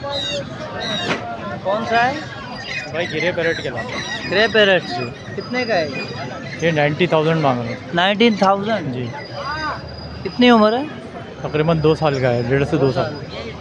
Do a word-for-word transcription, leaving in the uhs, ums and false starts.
कौन सा है भाई गिरे पैरेट के लाते ग्रे पैरेट से कितने का है? ये नाइन्टी थाउजेंड मांग रहे हैं नाइनटीन थाउजेंड। जी। कितनी उम्र है? तकरीबन दो साल का है, डेढ़ से दो साल।